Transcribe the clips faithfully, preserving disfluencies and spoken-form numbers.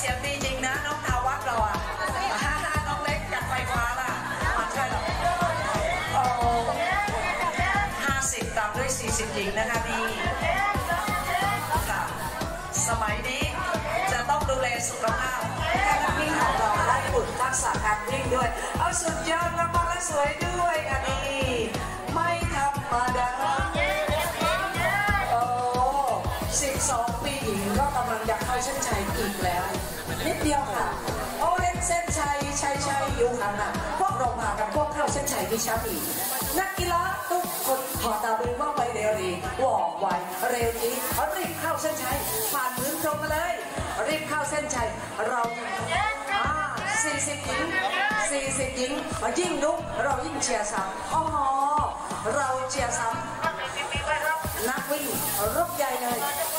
เสียงดีจริงนะน้องทาวัฒน์เราอ่ะน้องเล็กจากไฟฟ้าล่ะอ่ะใช่หรอโอ้ห้าสิบตามด้วยสี่สิบหญิงนะคะนี่ค่ะสมัยนี้จะต้องดูแลสุขภาพการวิ่งของเราได้ฝึกทักษะการวิ่งด้วยเอาสุดยอดมากๆและสวยด้วยค่ะนี่ไม่ธรรมดาโอ้สิบสองปีหญิงก็กำลังจะเข้าเส้นชัยอีกแล้วนิดเดียวค่ะโอ้เล่นเส้นชัยชัยชัยอยู่ค่ะนะพวกเราพากันพวกเข้าเส้นชัยที่ชัดอีกนักกีฬาทุกคนขอตาดูว่าไปเร็วดีว่องไวเร็วนี้รีบเข้าเส้นชัยผ่านพื้นตรงมาเลยรีบเข้าเส้นชัยเราอ่าสี่สิบหญิงสี่สิบหญิงยิ่งลุกเรายิ่งเชียร์ซ้ำอ๋อเราเชียร์ซ้ำนักวิ่งรบใหญ่เลย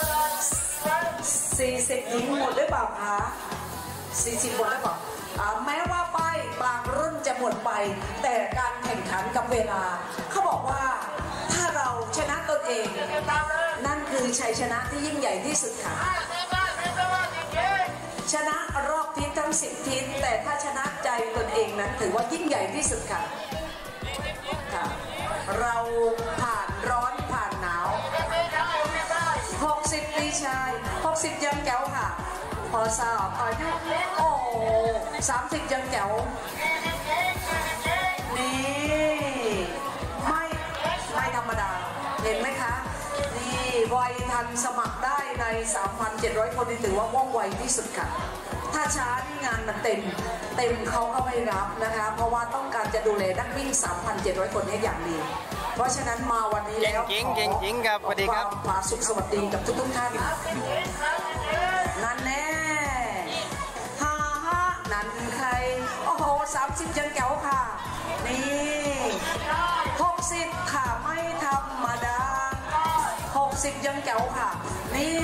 สี่สิบหญิงหมดหรือเปล่าคะสี่สิบหมดหรือเปล่าแม้ว่าป้ายบางรุ่นจะหมดไปแต่การแข่งขันกับเวลาเขาบอกว่าถ้าเราชนะตนเองนั่นคือชัยชนะที่ยิ่งใหญ่ที่สุดค่ะชนะรอบทิศทั้งสิบทิศแต่ถ้าชนะใจตนเองนั้นถือว่ายิ่งใหญ่ที่สุดค่ะค่ะเราผ่านร้อนผ่านหนาวหกสิบปีชายหกสิบยังแจ๋วค่ะพอสาวอายุโอ้สามสิบยังแจ๋วนี่ไม่ไม่ธรรมดาเห็นไหมคะนี่วัยทันสมัครได้ใน สามพันเจ็ดร้อย คนนี่ถือว่าว่องไวที่สุดค่ะถ้าช้านี่งานมันเต็มเต็มเขาก็ไม่รับนะคะเพราะว่าต้องการจะดูแลนักวิ่ง สามพันเจ็ดร้อย คนนี้อย่างดีเพราะฉะนั้นมาวันนี้แล้วจริงจริงจริงครับสวัสดีครับผาสุขสวัสดีกับทุกทุกท่านนั่นแน่ฮ่าฮ่านั่นใครโอ้โหสามสิบยังแก้วค่ะนี่หกสิบค่ะไม่ธรรมดาหกสิบยังแก้วค่ะนี่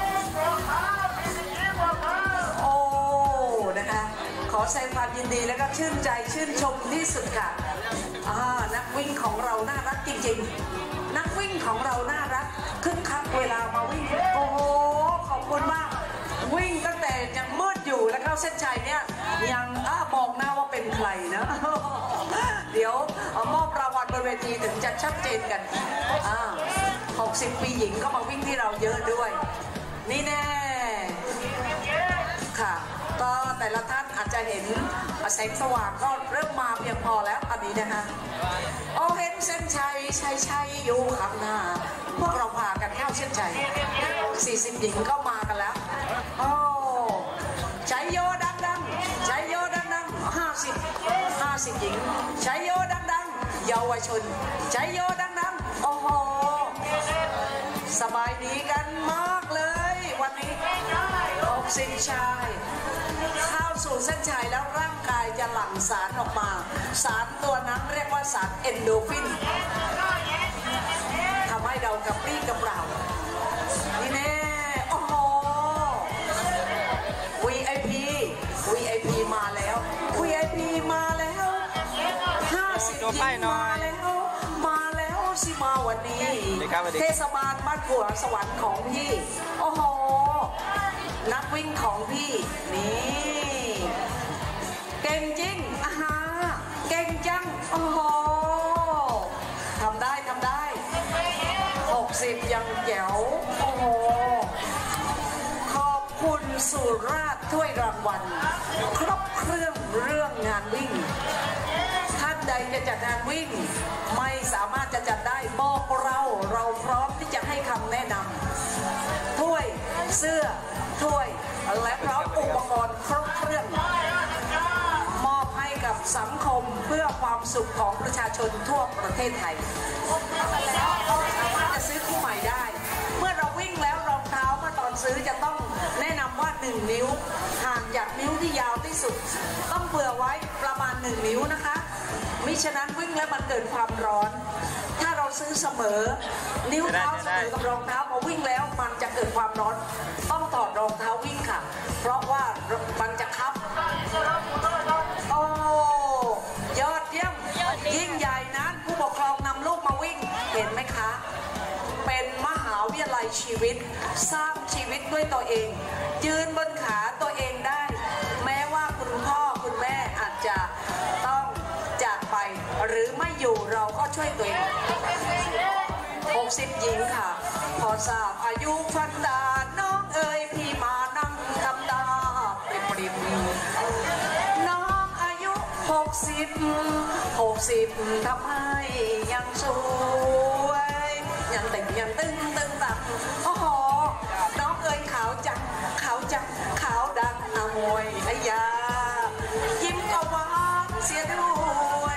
โอ้นะคะขอแสดงความยินดีแล้วก็ชื่นใจชื่นชมที่สุดค่ะนักวิ่งของเราน่ารักจริงๆนักวิ่งของเราน่ารักคึกคักเวลามาวิ่งโอ้โหขอบคุณมากวิ่งตั้งแต่ยังมืดอยู่แล้วเข้าเส้นชัยเนี่ยยังอ้าบอกหน้าว่าเป็นใครนะเดี๋ยวมอบรางวัลบนเวทีถึงจะชัดเจนกันอ่าหกสิบปีหญิงก็มาวิ่งที่เราเยอะด้วยนี่แน่ค่ะก็แต่ละท่านอาจจะเห็นแสงสว่างก็เริ่มมาเพียงพอแล้วตอนนี้นะคะโอ้เห็นเส้นชัยชัยชัยอยู่ข้างหน้าพวกเราพากันเข้าเส้นชัยสี่สิบหญิงก็มากันแล้วโอ้ชัยโยดังดังชัยโยดังดังห้าสิบห้าสิบหญิงชัยโยดังดังเยาวชนชัยโยดังดังโอ้โหสบายดีกันมากเลยวันนี้หกสิบชายเข้าสู่เส้นชัยแล้วร่างกายจะหลั่งสารออกมาสารตัวนั้นเรียกว่าสารเอนโดฟินทำให้เรากระปรี้กระเปร่านี่แน่โอ้โห วี ไอ พี วี ไอ พี มาแล้ว วี ไอ พี มาแล้วห้าสิบหญิงมาแล้วมาแล้วสิมาวันนี้เทศบาลบ้านขัวสวรรค์ของพี่โอ้โหนักวิ่งของพี่นี่เก่งจริงอ่าฮะเก่งจังโอ้โหทำได้ทำได้หกสิบยังแจ๋วโอ้โหขอบคุณสุราษฎร์ถ้วยรางวัลครบเครื่องเรื่องงานวิ่งท่านใดจะจัดงานวิ่งไม่สามารถจะจัดได้บอกเราเราพร้อมที่จะให้คำแนะนำถ้วยเสื้อถ้วยและพร้อมอุปกรณ์ครบเครื่องมอบให้กับสังคมเพื่อความสุขของประชาชนทั่วประเทศไทยสามารถจะซื้อคู่ใหม่ได้เมื่อเราวิ่งแล้วรองเท้าเมื่อตอนซื้อจะต้องแนะนำว่าหนึ่งนิ้วห่างจากนิ้วที่ยาวที่สุดต้องเผื่อไว้ประมาณหนึ่งนิ้วนะคะมิฉะนั้นวิ่งแล้วมันเกิดความร้อนถ้าเราซื้อเสมอนิ้วเท้าเสมอกับรองเท้าพอวิ่งแล้วมันจะเกิดความร้อนต้องถอดรองเท้าวิ่งค่ะเพราะว่ามันจะคับโอ้ยอดเยี่ยมยิ่งใหญ่นั้นผู้ปกครองนำลูกมาวิ่งเห็นไหมคะเป็นมหาวิทยาลัยชีวิตสร้างชีวิตด้วยตัวเองยืนบนขาตัวเองได้ช่วยตัวเองหกสิบหญิงค่ะพอทราบอายุฟันดาน้องเอ๋ยพี่มานั่งทำตาปริบปริบน้องอายุหกสิบหกสิบทำให้ยังสวยยังตึงยังตึงตึงตักโอ้โหน้องเอ๋ยขาวจังขาวจังขาวดังอมวยไอ้ยายิ้มก็หวานเสียด้วย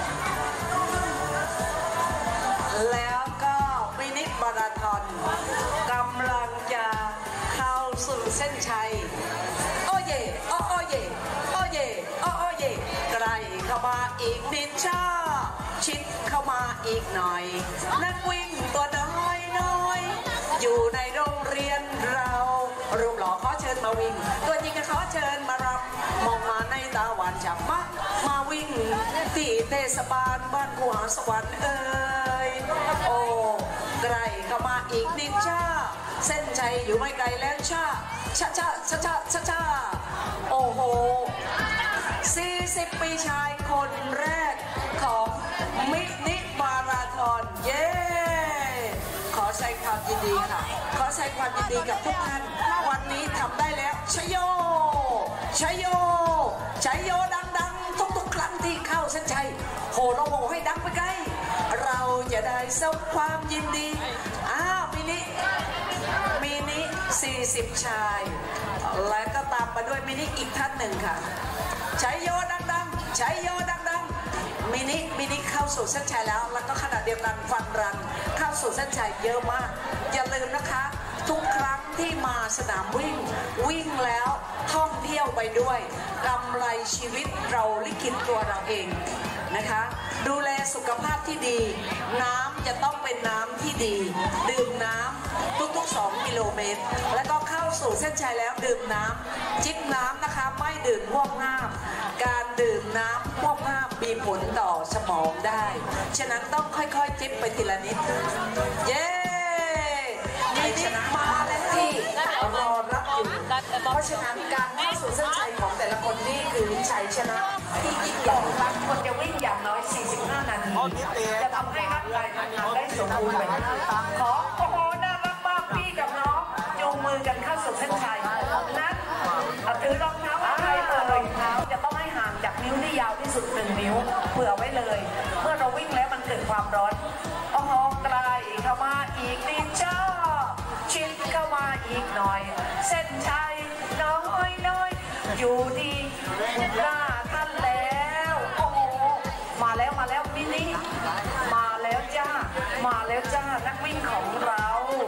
แล้วก็มินิมาราธอนกำลังจะเข้าสู่เส้นชัยโอ้เย่โอ้โอ้เย่โอ้เย่โอ้โอ้เย่ใกล้เข้ามาอีกนิดช้าชิดเข้ามาอีกหน่อยนักวิ่งตัวน้อยน้อยอยู่ในโรงเรียนเรารูปหล่อขอเชิญมาวิ่งตัวจริงก็ขอเชิญมารับมองมาในตาหวานจับมามาวิ่งที่เทศบาลบ้านหัวสวรรค์เอ่ยโอ้ไกลเข้ามาอีกนิดช้าเส้นชัยอยู่ไม่ไกลแล้วช้าช้าช้าช้าช้าช้าช้าโอ้โหสี่สิบปีชายคนแรกของมินิมาราธอนเย้ขอแสดงความยินดีค่ะขอแสดงความยินดีกับทุกท่านวันนี้ทำได้แล้วชัยโยชัยโยชัยโยดังๆทุกๆครั้งที่เข้าเส้นชัยโหเราโหให้ดังไปไกลเราจะได้ส่งความยินดีอ้าวมินิมินิสี่สิบชายและก็ตามมาด้วยมินิอีกท่านหนึ่งค่ะชัยโยดังๆชัยโยดังๆมินิมินิเข้าสู่เส้นชัยแล้วแล้วก็ขณะเดียวกันฟันรันเข้าสู่เส้นชัยเยอะมากอย่าลืมนะคะทุกครั้งที่มาสนามวิ่งวิ่งแล้วท่องเที่ยวไปด้วยกำไรชีวิตเราลิขิตตัวเราเองนะคะดูแลสุขภาพที่ดีน้ำจะต้องเป็นน้ำที่ดีดื่มน้ำทุกๆสองกิโลเมตรแล้วก็เข้าสู่เส้นชัยแล้วดื่มน้ำจิบน้ำนะคะไม่ดื่มพวกน้ำการดื่มน้ำพวกน้ำมีผลต่อสมองได้ฉะนั้นต้องค่อยๆจิบไปทีละนิดเย้มีชนะมาแล้วที่รอรับอยู่เพราะฉะนั้นการเข้าสู่เส้นชัยของแต่ละคนนี่คือชัยชนะที่ยิ่งใหญ่บางคนจะวิ่งอย่างน้อยสี่สิบห้านาทีจะทำให้ร่างกายทำงานได้สมบูรณ์แบบขอโอ้โหน่ารักมากพี่กับน้องจูงมือกันเข้าสู่เส้นชัยนั้นถือรองเท้าอะไรเอ่ยรองเท้าจะต้องให้ห่างจากนิ้วที่ยาวที่สุดหนึ่งนิ้วเผื่อไว้เลยเมื่อเราวิ่งแล้วมันเกิดความร้อนโอ้โหไกลเข้ามาอีกนิดจ้าชิดเข้ามาอีกหน่อยเส้นชัยน้อยน้อยอยู่ดีหน้าท่านแล้วโอ้โหมาแล้วมาแล้วมินิมาแล้วจ้ามาแล้วจ้านักวิ่งของเรา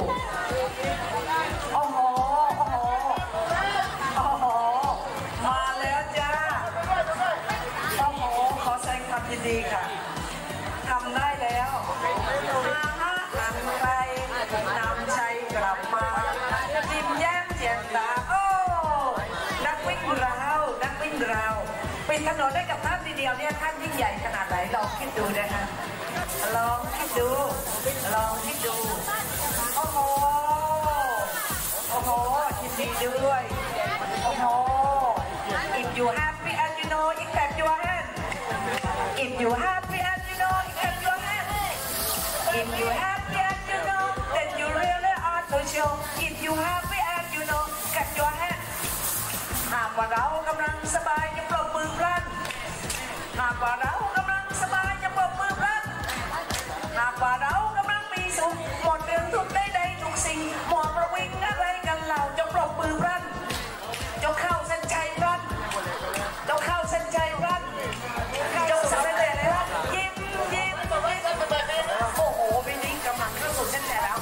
โอ้โหโอ้โหโอ้โหมาแล้วจ้าโอ้โหขอแสดงความยินดีค่ะทำได้แล้วอาฮะอันไรนำชัยกลับมายิ้มแย้มแจ่มตาโอ้นักวิ่งเรานักวิ่งเราปิดถนนได้กับท่านทีเดียวเนี่ยท่านยิ่งใหญ่ขนาดไหนลองคิดดูนะคะลองคิดดูลองคิดดูโอ้โหโอ้โหยินดีด้วยโอ้โห if you happy and you know you clap your hand if you happy and you know you clap your hand if you happy and you know then you really are to show if you happy and you know clap your hand หากว่าเรากำลังสบายจะปรบมือพลันหากว่าเรากำลังสบายจะปรบมือพลันหากว่าเรากำลังมีสุขหมดเรื่องทุกใดๆทุกสิ่งหมดประวิงอะไรกันเราจะปรบมือพลันจะเข้าเส้นชัยพลันจะเข้าเส้นชัยพลันจะสำเร็จแล้วยิ้มยิ้มโอ้โหวินิกำลังเข้าสู่เส้นชัยแล้ว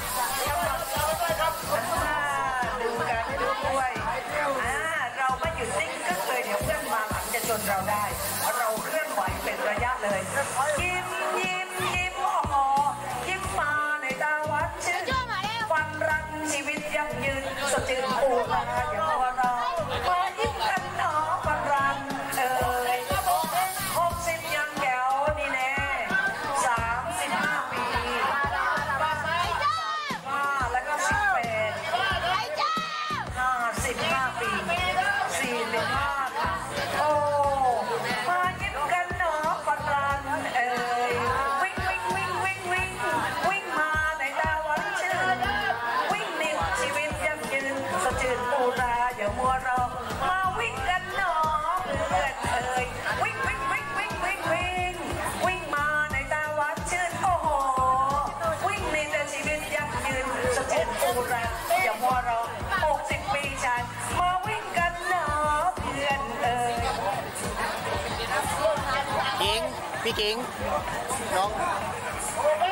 ดูกันดูด้วยเราไม่หยุดนิ่งก็เลยเดี๋ยวเพื่อนมาหลังจะชนเราได้เราเคลื่อนไหวเป็นระยะเลยยิ้มยิ้มยิ้มโอ้โหยิ้มมาในตาวัดชื่นวันรันชีวิตยั่งยืนสดชื่นอู่มาอย่างพอเรามายิ้มกันหนอวันรันเอ่ยหกสิบยังแก้วนี่แน่สามสิบห้าปีห้าแล้วก็สิบแปดห้าสิบห้าปีสี่สิบห้าค่ะโอ้มายิ้มกันหนอวันรันเอ่ยวิ่งวิ่งวิ่งพี่กิ้งน้อง